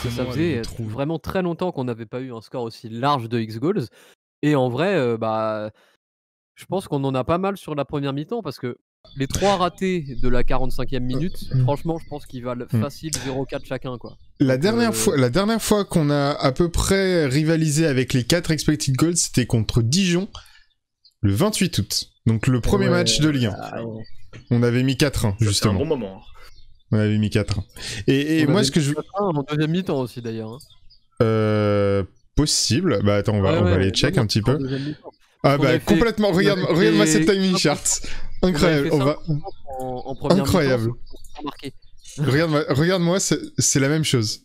Ça Comment faisait allez-vous trouver? vraiment très longtemps qu'on n'avait pas eu un score aussi large de X-Goals et en vrai, je pense qu'on en a pas mal sur la première mi-temps parce que les 3 ratés de la 45e minute, franchement, je pense qu'ils valent Mmh. facile 0,4 chacun, quoi. La Donc dernière fois qu'on a à peu près rivalisé avec les 4 expected goals, c'était contre Dijon, le 28 août. Donc le premier match de Ligue 1. On avait mis 4-1, C'est un justement. bon moment. On avait mis 4-1. Et on moi, avait ce que mis je... 4-1 en deuxième mi-temps aussi d'ailleurs, hein. Possible. Bah attends, on va aller check un petit peu. Ah bah complètement, regarde-moi cette timing chart. Incroyable, on va... En première Incroyable. Mi-temps, Regarde-moi, c'est la même chose.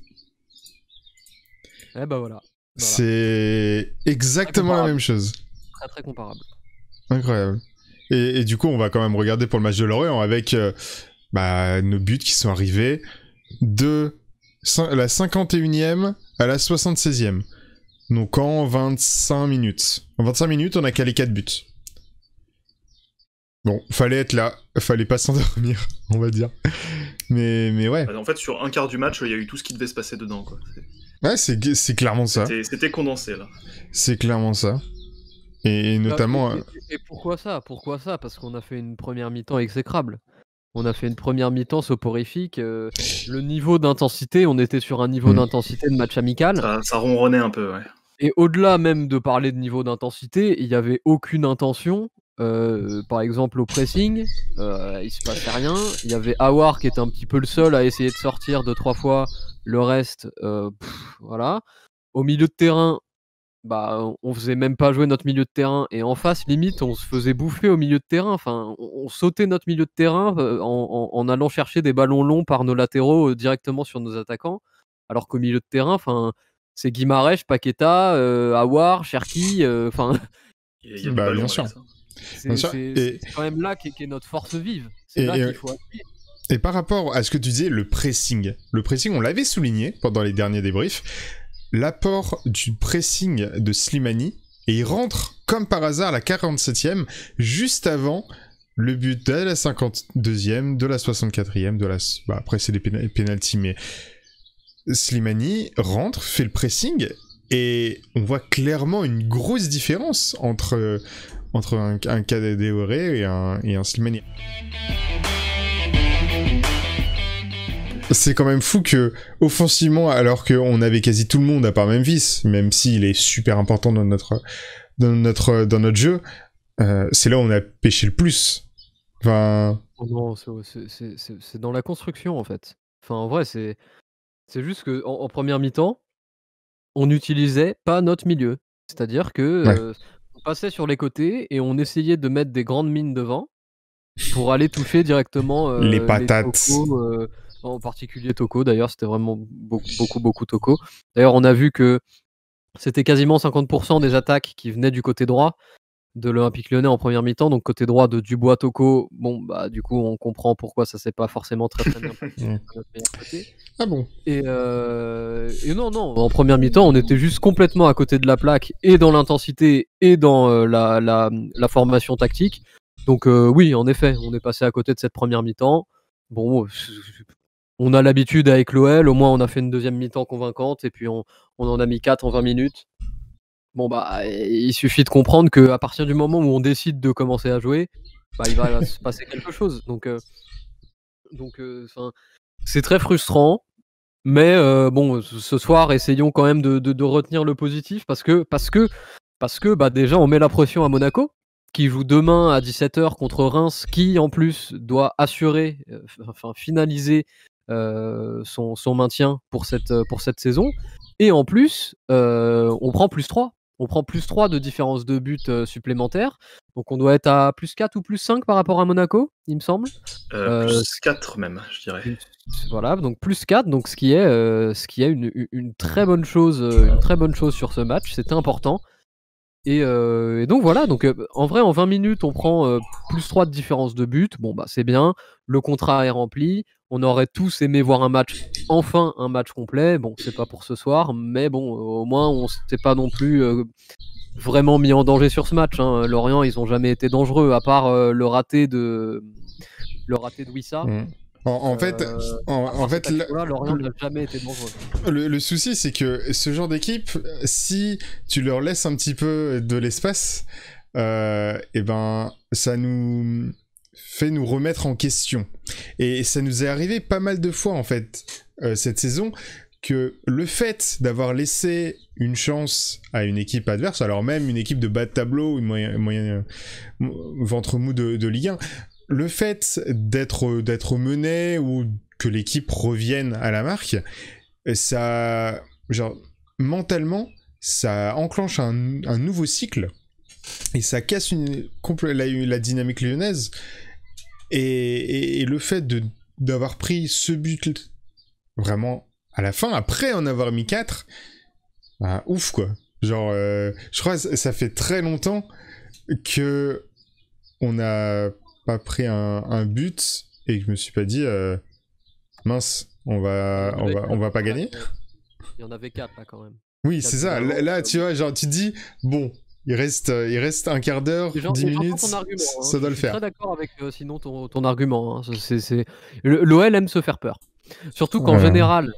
Eh bah voilà. C'est exactement la même chose. Très très comparable. Incroyable. Et du coup, on va quand même regarder pour le match de Lorient avec nos buts qui sont arrivés de la 51e à la 76e. Donc en 25 minutes. En 25 minutes, on a calé 4 buts. Bon, fallait être là. Fallait pas s'endormir, on va dire. Mais ouais. En fait, sur un quart du match, il y a eu tout ce qui devait se passer dedans, quoi. Ouais, c'est clairement ça. C'était condensé, là. C'est clairement ça. Et notamment... Et pourquoi ça? Pourquoi ça? Parce qu'on a fait une première mi-temps exécrable. On a fait une première mi-temps soporifique. Le niveau d'intensité, on était sur un niveau d'intensité de match amical. Ça ronronnait un peu, ouais. Et au-delà même de parler de niveau d'intensité, il n'y avait aucune intention. Par exemple au pressing, il se passait rien. Il y avait Aouar qui était un petit peu le seul à essayer de sortir 2-3 fois. Le reste, voilà. Au milieu de terrain, on faisait même pas jouer notre milieu de terrain. Et en face, limite, on se faisait bouffer au milieu de terrain. Enfin, on sautait notre milieu de terrain en allant chercher des ballons longs par nos latéraux directement sur nos attaquants. Alors qu'au milieu de terrain, c'est Guimarães, Paqueta, Aouar, Cherki, bien sûr. C'est quand même là qu'est notre force vive. C'est là qu'il faut appuyer. Et par rapport à ce que tu disais, le pressing, on l'avait souligné pendant les derniers débriefs, l'apport du pressing de Slimani, et il rentre comme par hasard à la 47e, juste avant le but de la 52e, de la 64e, après c'est les pénaltys, mais Slimani rentre, fait le pressing, et on voit clairement une grosse différence entre un Kadewere et un Slimani. C'est quand même fou que, offensivement, alors qu'on avait quasi tout le monde à part Memphis, même s'il est super important dans notre jeu, c'est là où on a pêché le plus. Enfin... Oh non, c'est dans la construction, en fait. Enfin, en vrai, c'est juste qu'en première mi-temps, on n'utilisait pas notre milieu. C'est-à-dire que on passait sur les côtés et on essayait de mettre des grandes mines devant pour aller toucher directement les patates. Toko, en particulier Toko, d'ailleurs, c'était vraiment beaucoup Toko. D'ailleurs, on a vu que c'était quasiment 50% des attaques qui venaient du côté droit de l'Olympique Lyonnais en première mi-temps, donc côté droit de Dubois Toko. Bon, du coup, on comprend pourquoi ça s'est pas forcément très bien passé de notre meilleur côté. Ah bon? Et non, en première mi-temps, on était juste complètement à côté de la plaque, et dans l'intensité, et dans la formation tactique. Donc oui, en effet, on est passé à côté de cette première mi-temps. Bon, on a l'habitude avec l'OL, au moins on a fait une deuxième mi-temps convaincante, et puis on en a mis 4 en 20 minutes. Bon, il suffit de comprendre qu'à partir du moment où on décide de commencer à jouer, il va se passer quelque chose. Donc c'est très frustrant. Mais bon, ce soir, essayons quand même de retenir le positif parce que déjà, on met la pression à Monaco, qui joue demain à 17h contre Reims, qui en plus doit assurer, finaliser son maintien pour cette saison. Et en plus, on prend +3. On prend +3 de différence de but supplémentaire. Donc on doit être à +4 ou +5 par rapport à Monaco, il me semble. +4 même, je dirais. Voilà, donc +4, donc ce qui est une très bonne chose sur ce match. C'était important. Et donc voilà, en vrai, en 20 minutes, on prend +3 de différence de but. Bon, c'est bien. Le contrat est rempli. On aurait tous aimé voir un match complet. Bon, c'est pas pour ce soir, mais bon, au moins, on s'est pas non plus vraiment mis en danger sur ce match. Hein. Lorient, ils ont jamais été dangereux, à part le raté de Wissa. En fait, là, Lorient n'a jamais été dangereux. Le souci, c'est que ce genre d'équipe, si tu leur laisses un petit peu de l'espace, et ben, ça nous fait nous remettre en question. Et ça nous est arrivé pas mal de fois, en fait, cette saison, que le fait d'avoir laissé une chance à une équipe adverse, alors même une équipe de bas de tableau, une moyen ventre mou de Ligue 1, le fait d'être mené ou que l'équipe revienne à la marque, ça, genre, mentalement, ça enclenche un nouveau cycle et ça casse la dynamique lyonnaise. Et le fait d'avoir pris ce but vraiment à la fin, après en avoir mis 4, bah, ouf quoi. Genre, je crois que ça fait très longtemps que on n'a pas pris un but et que je me suis pas dit mince, on va pas gagner. Il y en avait 4 là quand même. Oui, c'est ça. Là, tu vois, genre tu dis bon, il reste un quart d'heure, 10 minutes, ça doit le faire. Je suis très d'accord avec sinon ton argument. Hein. L'OL aime se faire peur. Surtout qu'en général,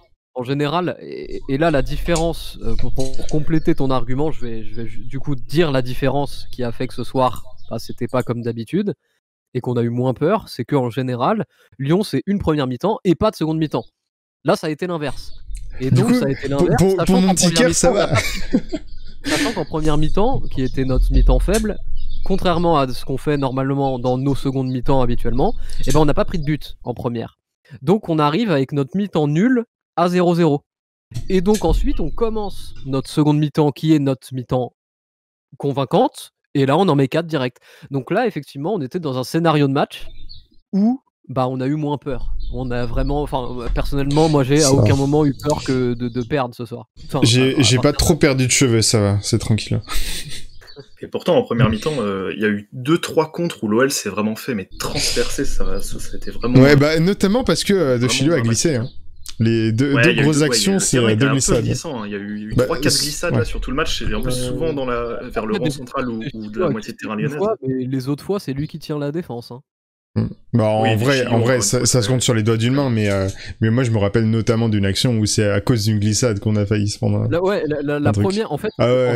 et là la différence, pour compléter ton argument, je vais du coup dire la différence qui a fait que ce soir, c'était pas comme d'habitude, et qu'on a eu moins peur, c'est qu'en général, Lyon c'est une première mi-temps et pas de seconde mi-temps. Là ça a été l'inverse. Et donc ça a été l'inverse. Pour mon petit cœur, ça va. Sachant qu'en première mi-temps, qui était notre mi-temps faible, contrairement à ce qu'on fait normalement dans nos secondes mi-temps habituellement, eh ben on n'a pas pris de but en première. Donc on arrive avec notre mi-temps nul à 0-0. Et donc ensuite on commence notre seconde mi-temps qui est notre mi-temps convaincante, et là on en met 4 direct. Donc là effectivement on était dans un scénario de match où on a eu moins peur. On a vraiment, personnellement moi j'ai à aucun moment eu peur que de perdre ce soir. J'ai pas trop perdu de cheveux, ça va, c'est tranquille. Et pourtant en première mi-temps il y a eu 2-3 contres où l'OL s'est vraiment fait mais transpercer, ça a été vraiment... Ouais, notamment parce que De Chilio a glissé. Hein. Les deux grosses actions, c'est deux glissades. Il y a eu 3-4 glissades là, sur tout le match, et en plus souvent vers le rond central ou de la moitié de terrain lyonnaise. Mais les autres fois, c'est lui qui tient la défense. Hein. En vrai, ça se compte sur les doigts d'une main, mais moi je me rappelle notamment d'une action où c'est à cause d'une glissade qu'on a failli se prendre. La première, en fait,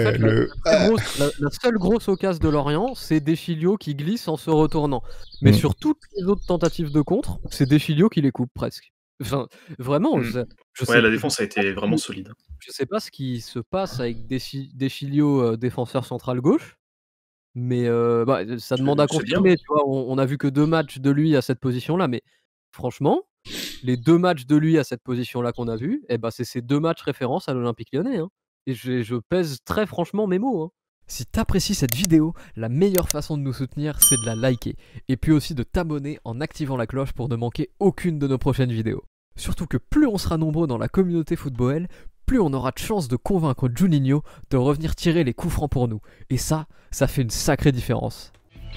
la seule grosse occasion de Lorient, c'est Deschilio qui glisse en se retournant. Mais sur toutes les autres tentatives de contre, c'est Deschilio qui les coupe presque. Enfin, vraiment, la défense a été vraiment solide. Je sais pas ce qui se passe avec Deschilio, défenseur central gauche, mais ça demande à confirmer. Tu vois, on a vu que 2 matchs de lui à cette position-là, mais franchement, les 2 matchs de lui à cette position-là qu'on a vus, c'est ces 2 matchs référence à l'Olympique Lyonnais. Hein. Et je pèse très franchement mes mots. Hein. Si t'apprécies cette vidéo, la meilleure façon de nous soutenir, c'est de la liker. Et puis aussi de t'abonner en activant la cloche pour ne manquer aucune de nos prochaines vidéos. Surtout que plus on sera nombreux dans la communauté football, plus on aura de chance de convaincre Juninho de revenir tirer les coups francs pour nous. Et ça fait une sacrée différence.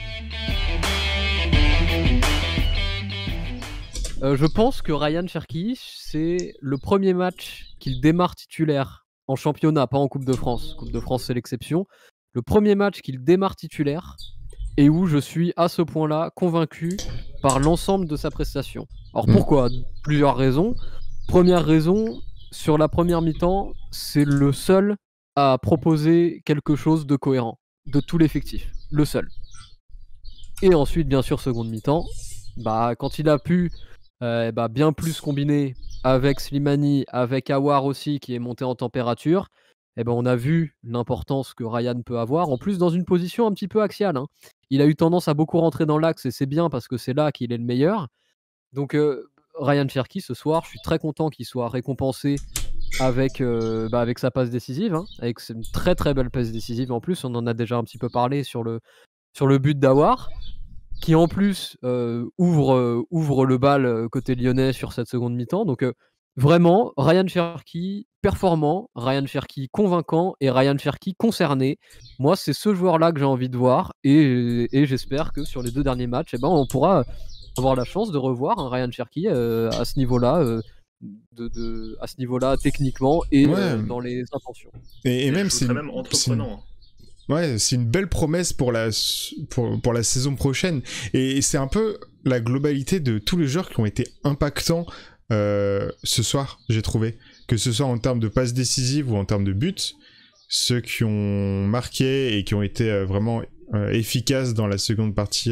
Je pense que Ryan Cherki, c'est le premier match qu'il démarre titulaire en championnat, pas en Coupe de France. Coupe de France, c'est l'exception. Le premier match qu'il démarre titulaire et où je suis à ce point-là convaincu par l'ensemble de sa prestation. Alors pourquoi ? Plusieurs raisons. Première raison, sur la première mi-temps, c'est le seul à proposer quelque chose de cohérent, de tout l'effectif. Le seul. Et ensuite, bien sûr, seconde mi-temps, quand il a pu bien plus combiner avec Slimani, avec Aouar aussi, qui est monté en température, on a vu l'importance que Ryan peut avoir, en plus dans une position un petit peu axiale. Hein. Il a eu tendance à beaucoup rentrer dans l'axe, et c'est bien parce que c'est là qu'il est le meilleur. Donc Ryan Cherki, ce soir, je suis très content qu'il soit récompensé avec sa passe décisive, hein, avec une très très belle passe décisive. En plus, on en a déjà un petit peu parlé sur le but d'Aouar, qui en plus ouvre le bal côté lyonnais sur cette seconde mi-temps. Donc vraiment, Ryan Cherki performant, Ryan Cherki convaincant et Ryan Cherki concerné. Moi, c'est ce joueur-là que j'ai envie de voir, et j'espère que sur les 2 derniers matchs, on pourra avoir la chance de revoir un Ryan Cherki à ce niveau-là, à ce niveau-là techniquement et dans les intentions. Et même c'est même entreprenant. Ouais, c'est une belle promesse pour la saison prochaine. Et c'est un peu la globalité de tous les joueurs qui ont été impactants ce soir, j'ai trouvé. Que ce soit en termes de passes décisives ou en termes de buts, ceux qui ont marqué et qui ont été vraiment efficaces dans la seconde partie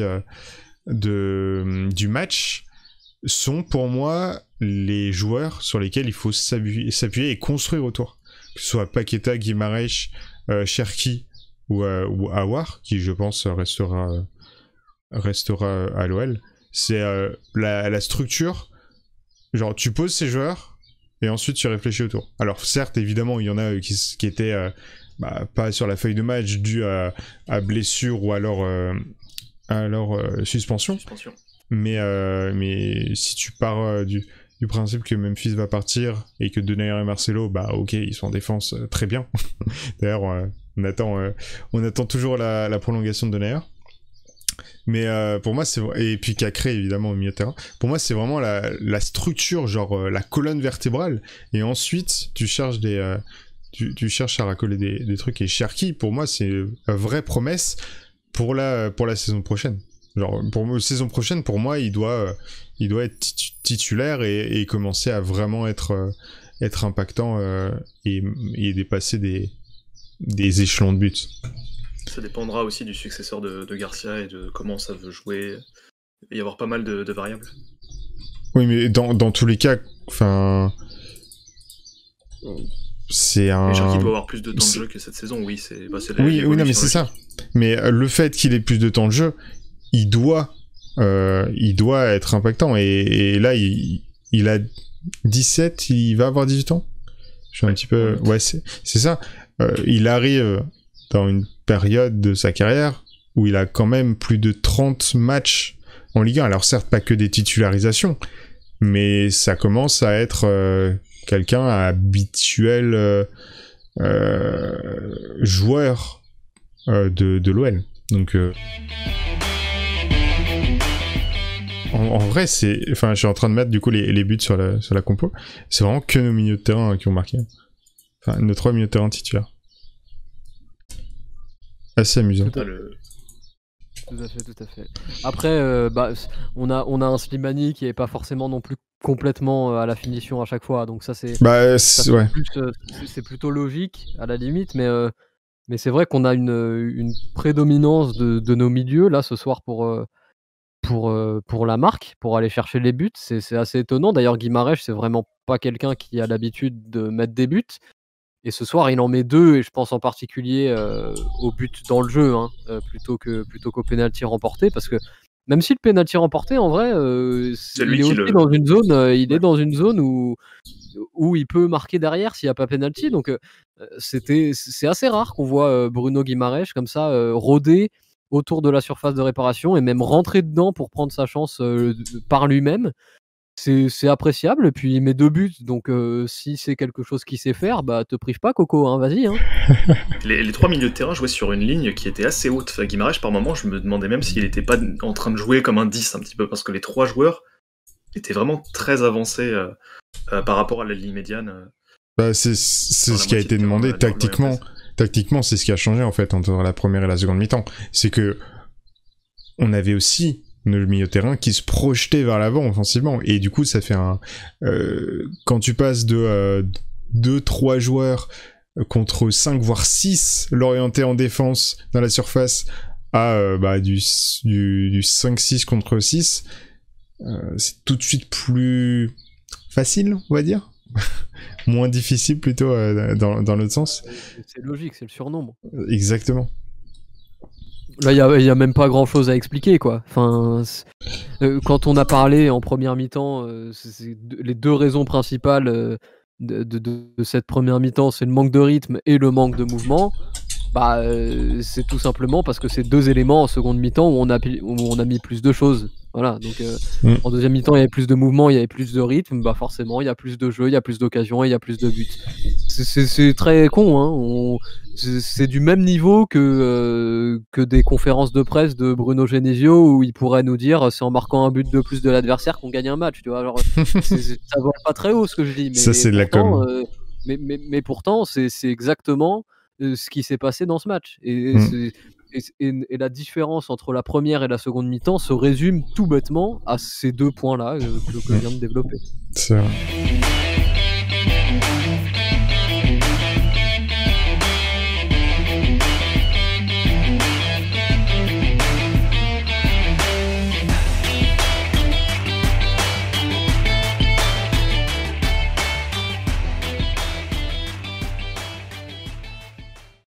du match sont pour moi les joueurs sur lesquels il faut s'appuyer et construire autour. Que ce soit Paqueta, Guimarães, Cherki ou Aouar, qui je pense restera à l'OL. C'est la structure. Genre, tu poses ces joueurs et ensuite tu réfléchis autour. Alors, certes, évidemment, il y en a qui étaient pas sur la feuille de match dû à blessure ou alors suspension. Mais si tu pars du principe que Memphis va partir et que Denayer et Marcelo, ok, ils sont en défense très bien. D'ailleurs, on attend toujours la prolongation de Denayer. Mais pour moi, et puis Cacré évidemment au milieu de terrain. Pour moi, c'est vraiment la structure, genre la colonne vertébrale. Et ensuite, tu cherches tu cherches à racoler des trucs. Et Cherki, pour moi, c'est une vraie promesse pour la saison prochaine. Genre saison prochaine, pour moi, il doit être titulaire et commencer à vraiment être impactant et dépasser des échelons de buts. Ça dépendra aussi du successeur de Garcia et de comment ça veut jouer. Il va y avoir pas mal de variables. Oui, mais dans tous les cas, enfin, c'est un. Cherki doit avoir plus de temps de jeu que cette saison, oui. Oui, non, mais c'est ça. Mais le fait qu'il ait plus de temps de jeu, il doit être impactant. Et là, il a 17, il va avoir 18 ans. Je suis un petit peu. Ouais, c'est ça. Il arrive dans une période de sa carrière où il a quand même plus de 30 matchs en Ligue 1. Alors certes, pas que des titularisations, mais ça commence à être quelqu'un habituel joueur de l'OL. Donc en vrai, je suis en train de mettre du coup les buts sur la compo. C'est vraiment que nos milieux de terrain qui ont marqué. Enfin, nos 3 milieux de terrain titulaires. Assez amusant. Tout à fait. Après, on a un Slimani qui est pas forcément non plus complètement à la finition à chaque fois, donc ça c'est ouais. C'est plutôt logique à la limite, mais c'est vrai qu'on a une prédominance de nos milieux là ce soir pour la marque, pour aller chercher les buts. C'est assez étonnant. D'ailleurs, Guimarães, c'est vraiment pas quelqu'un qui a l'habitude de mettre des buts. Et ce soir, il en met 2, et je pense en particulier au but dans le jeu, plutôt qu'au pénalty remporté, parce que même si le pénalty remporté, en vrai, il est aussi dans une zone, est dans une zone où il peut marquer derrière s'il n'y a pas pénalty. Donc c'est assez rare qu'on voit Bruno Guimarães comme ça rôder autour de la surface de réparation et même rentrer dedans pour prendre sa chance par lui-même. C'est appréciable, et puis il met 2 buts, donc si c'est quelque chose qu'il sait faire, te prive pas Coco, hein, vas-y. Hein. Les 3 milieux de terrain jouaient sur une ligne qui était assez haute. Enfin, Guimarães, par moment, je me demandais même s'il n'était pas en train de jouer comme un 10 un petit peu, parce que les 3 joueurs étaient vraiment très avancés par rapport à la ligne médiane. C'est ce qui a été demandé tactiquement. Tactiquement, c'est ce qui a changé en fait entre la première et la seconde mi-temps. C'est que on avait aussi le milieu de terrain qui se projetait vers l'avant offensivement, et du coup ça fait quand tu passes de 2-3 joueurs contre 5 voire 6 l'orienté en défense dans la surface à du 5-6 contre 6, c'est tout de suite plus facile, on va dire. Moins difficile plutôt dans l'autre sens. C'est logique, c'est le surnombre. Exactement. Là, il y a même pas grand chose à expliquer, quoi. Enfin, quand on a parlé en première mi-temps, les 2 raisons principales de cette première mi-temps, c'est le manque de rythme et le manque de mouvement. C'est tout simplement parce que c'est 2 éléments en seconde mi-temps où on a mis plus de choses. Voilà, donc en deuxième mi-temps, il y avait plus de mouvement, il y avait plus de rythme, forcément, il y a plus de jeux, il y a plus d'occasions et il y a plus de buts. C'est très con, hein. C'est du même niveau que des conférences de presse de Bruno Genesio où il pourrait nous dire c'est en marquant un but de plus de l'adversaire qu'on gagne un match, tu vois. Alors, ça va pas très haut ce que je dis, mais ça c'est de la com. Mais pourtant, c'est exactement ce qui s'est passé dans ce match. Et Et la différence entre la première et la seconde mi-temps se résume tout bêtement à ces 2 points-là que je viens de développer. C'est vrai.